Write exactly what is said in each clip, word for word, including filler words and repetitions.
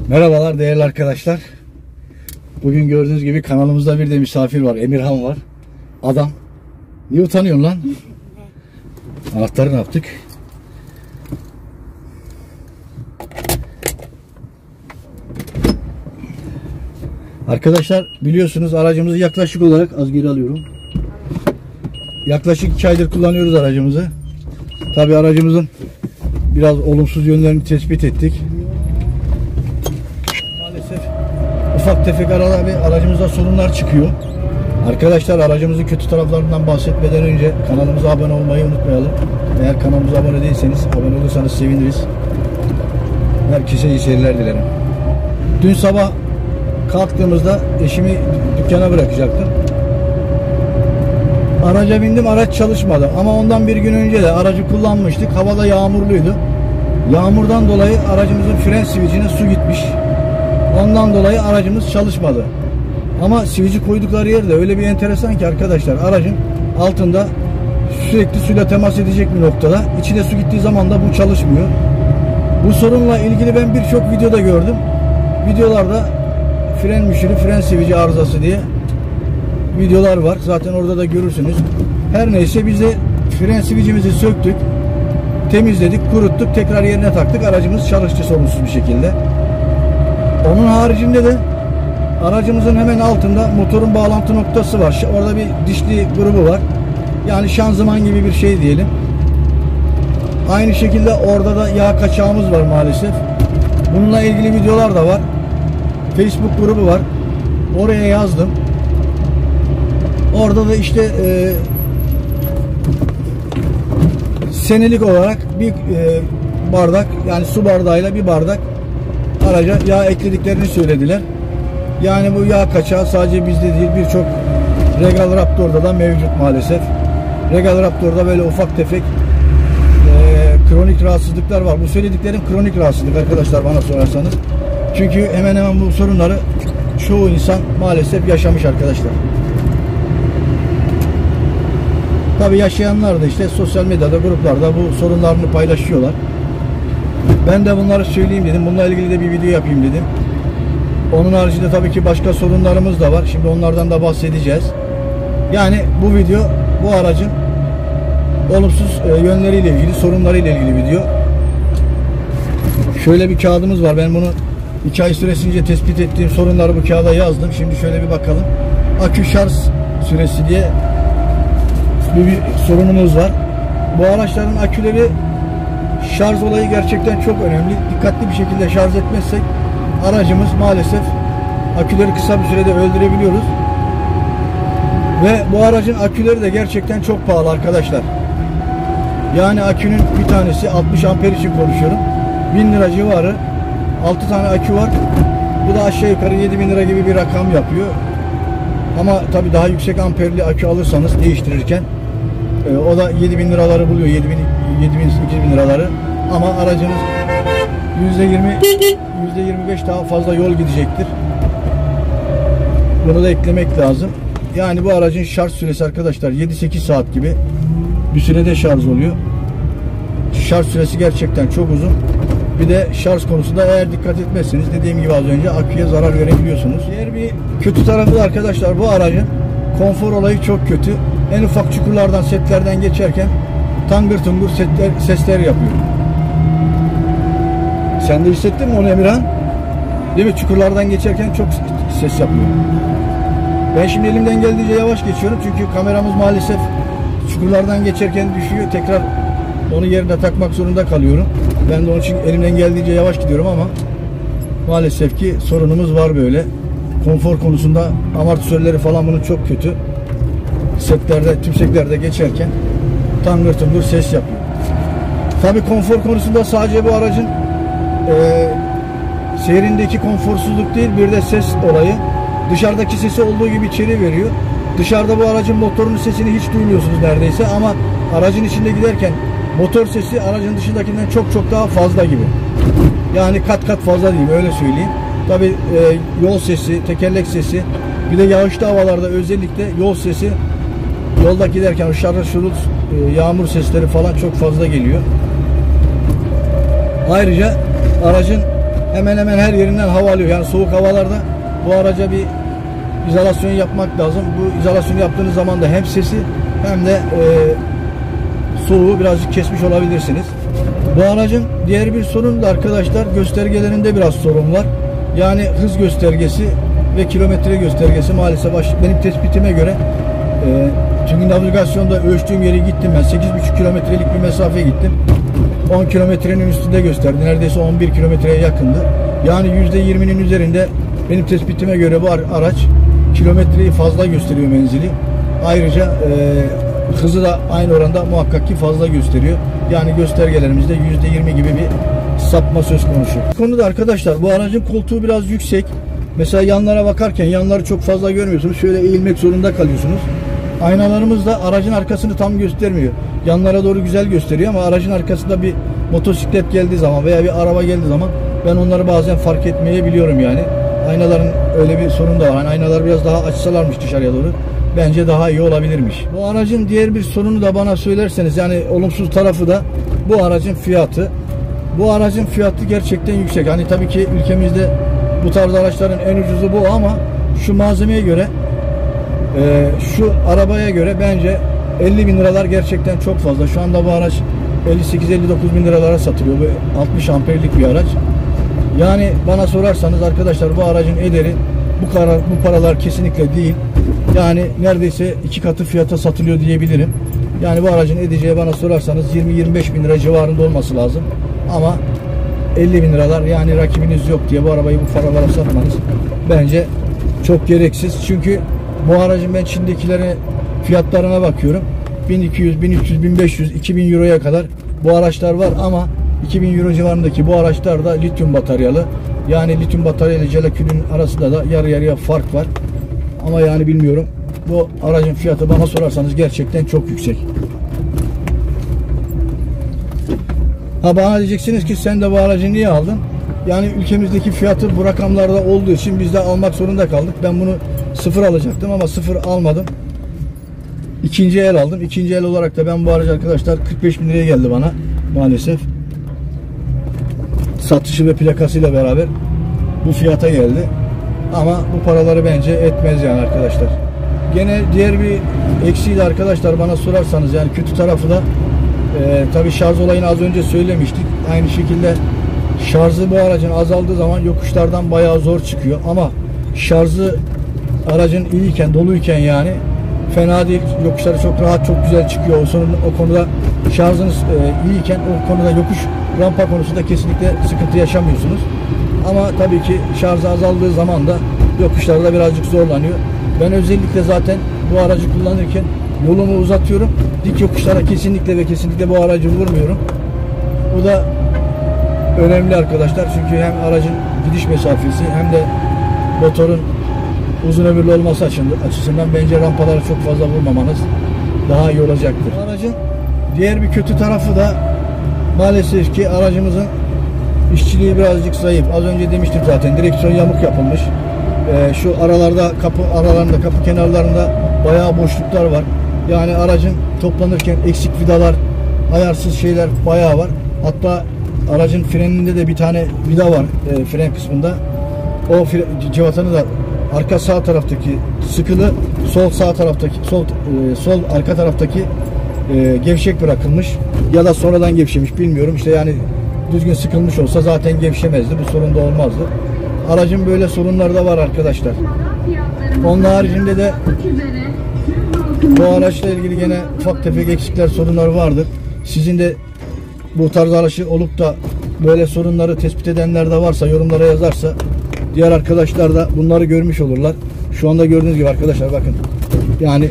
Merhabalar değerli arkadaşlar. Bugün gördüğünüz gibi kanalımızda bir de misafir var. Emirhan var. Adam. Niye utanıyorsun lan? Anahtarı ne yaptık? Arkadaşlar biliyorsunuz aracımızı yaklaşık olarak az geri alıyorum. Yaklaşık iki aydır kullanıyoruz aracımızı. Tabi aracımızın biraz olumsuz yönlerini tespit ettik. Maalesef ufak tefek arada bir aracımızda sorunlar çıkıyor. Arkadaşlar aracımızın kötü taraflarından bahsetmeden önce kanalımıza abone olmayı unutmayalım. Eğer kanalımıza abone değilseniz abone olursanız seviniriz. Herkese iyi seyirler dilerim. Dün sabah kalktığımızda eşimi dükkana bırakacaktım. Araca bindim, araç çalışmadı. Ama ondan bir gün önce de aracı kullanmıştık. Havada yağmurluydu. Yağmurdan dolayı aracımızın fren switch'ine su gitmiş. Ondan dolayı aracımız çalışmadı. Ama switch'i koydukları yerde öyle bir enteresan ki arkadaşlar, aracın altında sürekli suyla temas edecek bir noktada. İçine su gittiği zaman da bu çalışmıyor. Bu sorunla ilgili ben birçok videoda gördüm. Videolarda fren müşürü, fren switch'i arızası diye videolar var. Zaten orada da görürsünüz. Her neyse biz de fren switch'imizi söktük. Temizledik, kuruttuk. Tekrar yerine taktık. Aracımız çalıştı sorunsuz bir şekilde. Onun haricinde de aracımızın hemen altında motorun bağlantı noktası var. Orada bir dişli grubu var. Yani şanzıman gibi bir şey diyelim. Aynı şekilde orada da yağ kaçağımız var maalesef. Bununla ilgili videolar da var. Facebook grubu var. Oraya yazdım. Orada da işte e, senelik olarak bir e, bardak, yani su bardağıyla bir bardak araca yağ eklediklerini söylediler. Yani bu yağ kaçağı sadece bizde değil, birçok Regal Raptor'da da mevcut maalesef. Regal Raptor'da böyle ufak tefek e, kronik rahatsızlıklar var. Bu söylediklerim kronik rahatsızlık arkadaşlar, bana sorarsanız. Çünkü hemen hemen bu sorunları çoğu insan maalesef yaşamış arkadaşlar. Tabi yaşayanlar da işte sosyal medyada, gruplarda bu sorunlarını paylaşıyorlar. Ben de bunları söyleyeyim dedim. Bununla ilgili de bir video yapayım dedim. Onun haricinde tabii ki başka sorunlarımız da var. Şimdi onlardan da bahsedeceğiz. Yani bu video bu aracın olumsuz yönleriyle ilgili, sorunlarıyla ilgili video. Şöyle bir kağıdımız var. Ben bunu iki ay süresince tespit ettiğim sorunları bu kağıda yazdım. Şimdi şöyle bir bakalım. Akü şarj süresi diye bir, bir sorunumuz var. Bu araçların aküleri, şarj olayı gerçekten çok önemli. Dikkatli bir şekilde şarj etmezsek aracımız maalesef aküleri kısa bir sürede öldürebiliyoruz. Ve bu aracın aküleri de gerçekten çok pahalı arkadaşlar. Yani akünün bir tanesi, altmış amper için konuşuyorum, bin lira civarı. altı tane akü var. Bu da aşağı yukarı yedi bin lira gibi bir rakam yapıyor. Ama tabii daha yüksek amperli akü alırsanız değiştirirken e, o da yedi bin liraları buluyor. yedi bin, yedi bin, sekiz bin liraları. Ama aracınız yüzde yirmi, yüzde yirmi beş daha fazla yol gidecektir. Bunu da eklemek lazım. Yani bu aracın şarj süresi arkadaşlar yedi sekiz saat gibi bir sürede şarj oluyor. Şarj süresi gerçekten çok uzun. Bir de şarj konusunda eğer dikkat etmezseniz, dediğim gibi az önce, aküye zarar verebiliyorsunuz. Diğer bir kötü tarafı da arkadaşlar, bu aracın konfor olayı çok kötü. En ufak çukurlardan, setlerden geçerken tangır tungur setler, sesler yapıyor. Sen de hissettin mi onu Emirhan? Değil mi? Çukurlardan geçerken çok ses yapıyor. Ben şimdi elimden geldiğince yavaş geçiyorum. Çünkü kameramız maalesef çukurlardan geçerken düşüyor. Tekrar onu yerine takmak zorunda kalıyorum. Ben de onun için elimden geldiğince yavaş gidiyorum ama maalesef ki sorunumuz var böyle. Konfor konusunda amortisörleri falan bunun çok kötü. Setlerde, tümseklerde geçerken tangır tungur ses yapıyor. Tabii konfor konusunda sadece bu aracın e, seyrindeki konforsuzluk değil, bir de ses olayı. Dışarıdaki sesi olduğu gibi içeri veriyor. Dışarıda bu aracın motorunun sesini hiç duymuyorsunuz neredeyse, ama aracın içinde giderken motor sesi aracın dışındakinden çok çok daha fazla gibi. Yani kat kat fazla diyeyim, öyle söyleyeyim. Tabii e, yol sesi, tekerlek sesi, bir de yağışlı havalarda özellikle yol sesi, yolda giderken şarıl şurul e, yağmur sesleri falan çok fazla geliyor. Ayrıca aracın hemen hemen her yerinden hava alıyor. Yani soğuk havalarda bu araca bir izolasyon yapmak lazım. Bu izolasyonu yaptığınız zaman da hem sesi hem de e, soğuğu birazcık kesmiş olabilirsiniz. Bu aracın diğer bir sorunu da arkadaşlar, göstergelerinde biraz sorun var. Yani hız göstergesi ve kilometre göstergesi maalesef benim tespitime göre e, çünkü navigasyonda ölçtüğüm yere gittim ben. sekiz buçuk kilometrelik bir mesafe gittim. on kilometrenin üstünde gösterdi. Neredeyse on bir kilometreye yakındı. Yani yüzde yirminin üzerinde benim tespitime göre bu araç kilometreyi fazla gösteriyor menzili. Ayrıca e, hızı da aynı oranda muhakkak ki fazla gösteriyor. Yani göstergelerimizde yüzde yirmi gibi bir sapma söz konusu. Bu konuda arkadaşlar bu aracın koltuğu biraz yüksek. Mesela yanlara bakarken yanları çok fazla görmüyorsunuz. Şöyle eğilmek zorunda kalıyorsunuz. Aynalarımız da aracın arkasını tam göstermiyor. Yanlara doğru güzel gösteriyor ama aracın arkasında bir motosiklet geldiği zaman veya bir araba geldiği zaman ben onları bazen fark etmeyebiliyorum yani. Aynaların öyle bir sorun da var. Yani aynalar biraz daha açsalarmış dışarıya doğru bence daha iyi olabilirmiş. Bu aracın diğer bir sorunu da bana söylerseniz, yani olumsuz tarafı da bu aracın fiyatı. Bu aracın fiyatı gerçekten yüksek. Hani tabii ki ülkemizde bu tarz araçların en ucuzu bu ama şu malzemeye göre e, şu arabaya göre bence elli bin liralar gerçekten çok fazla. Şu anda bu araç elli sekiz elli dokuz bin liralara satılıyor. Bu altmış amperlik bir araç. Yani bana sorarsanız arkadaşlar bu aracın ederi bu, karar, bu paralar kesinlikle değil. Yani neredeyse iki katı fiyata satılıyor diyebilirim. Yani bu aracın edeceği bana sorarsanız yirmi yirmi beş bin lira civarında olması lazım. Ama elli bin liralar, yani rakibiniz yok diye bu arabayı bu paralara satmanız bence çok gereksiz. Çünkü bu aracın ben Çin'dekilere fiyatlarına bakıyorum. bin iki yüz, bin üç yüz, bin beş yüz, iki bin euroya kadar bu araçlar var ama iki bin euro civarındaki bu araçlar da lityum bataryalı. Yani lityum batarya ile jelakülün arasında da yarı yarıya fark var. Ama yani bilmiyorum. Bu aracın fiyatı bana sorarsanız gerçekten çok yüksek. Ha, bana diyeceksiniz ki sen de bu aracı niye aldın? Yani ülkemizdeki fiyatı bu rakamlarda olduğu için biz de almak zorunda kaldık. Ben bunu sıfır alacaktım ama sıfır almadım. İkinci el aldım. İkinci el olarak da ben bu aracı arkadaşlar kırk beş bin liraya geldi bana maalesef. Satışı ve plakasıyla beraber bu fiyata geldi. Ama bu paraları bence etmez yani arkadaşlar. Gene diğer bir eksiği de arkadaşlar bana sorarsanız, yani kötü tarafı da e, tabii şarj olayını az önce söylemiştik. Aynı şekilde şarjı bu aracın azaldığı zaman yokuşlardan bayağı zor çıkıyor. Ama şarjı aracın iyiyken, doluyken yani fena değil. Yokuşları çok rahat, çok güzel çıkıyor. O, sonunda, o konuda şarjınız e, iyiyken o konuda yokuş rampa konusunda kesinlikle sıkıntı yaşamıyorsunuz. Ama tabii ki şarjı azaldığı zaman da yokuşlarda birazcık zorlanıyor. Ben özellikle zaten bu aracı kullanırken yolumu uzatıyorum. Dik yokuşlara kesinlikle ve kesinlikle bu aracı vurmuyorum. Bu da önemli arkadaşlar. Çünkü hem aracın gidiş mesafesi hem de motorun uzun ömürlü olması açısından bence rampalara çok fazla vurmamanız daha iyi olacaktır. Bu aracın diğer bir kötü tarafı da maalesef ki aracımızın işçiliği birazcık zayıf. Az önce demiştim zaten, direksiyon yamuk yapılmış. Ee, şu aralarda, kapı aralarında, kapı kenarlarında bayağı boşluklar var. Yani aracın toplanırken eksik vidalar, ayarsız şeyler bayağı var. Hatta aracın freninde de bir tane vida var e, fren kısmında. O fren, cıvatanı da arka sağ taraftaki sıkılı, sol sağ taraftaki sol e, sol arka taraftaki e, gevşek bırakılmış ya da sonradan gevşemiş bilmiyorum. İşte yani düzgün sıkılmış olsa zaten gevşemezdi. Bu sorun da olmazdı. Aracın böyle sorunları da var arkadaşlar. Onun haricinde de bu araçla ilgili gene ufak tefek eksikler, sorunlar vardır. Sizin de bu tarz araçı olup da böyle sorunları tespit edenler de varsa yorumlara yazarsa diğer arkadaşlar da bunları görmüş olurlar. Şu anda gördüğünüz gibi arkadaşlar bakın. Yani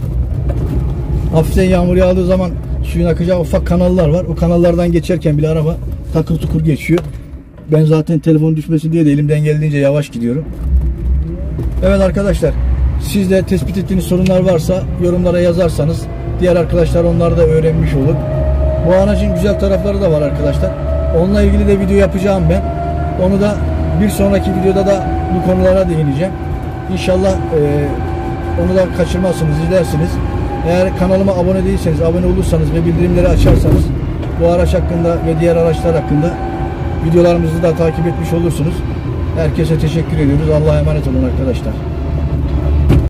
hafiften yağmur yağdığı zaman suyun akacağı ufak kanallar var. O kanallardan geçerken bile araba takır tukur geçiyor. Ben zaten telefon düşmesin diye de elimden geldiğince yavaş gidiyorum. Evet arkadaşlar, siz de tespit ettiğiniz sorunlar varsa yorumlara yazarsanız diğer arkadaşlar onları da öğrenmiş olur. Bu aracın güzel tarafları da var arkadaşlar. Onunla ilgili de video yapacağım ben. Onu da bir sonraki videoda da bu konulara değineceğim. İnşallah e, onu da kaçırmazsınız, izlersiniz. Eğer kanalıma abone değilseniz, abone olursanız ve bildirimleri açarsanız bu araç hakkında ve diğer araçlar hakkında Videolarımızı da takip etmiş olursunuz. Herkese teşekkür ediyoruz. Allah'a emanet olun arkadaşlar.